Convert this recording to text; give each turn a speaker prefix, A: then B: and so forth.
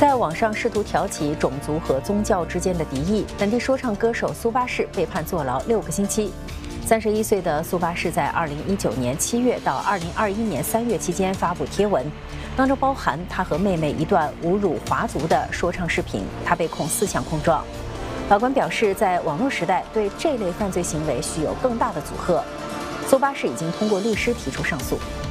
A: 在网上试图挑起种族和宗教之间的敌意，本地说唱歌手苏巴士被判坐牢6个星期。31岁的苏巴士在2019年7月到2021年3月期间发布贴文，当中包含他和妹妹一段侮辱华族的说唱视频。他被控4项控状。法官表示，在网络时代，对这类犯罪行为需有更大的阻吓。苏巴士已经通过律师提出上诉。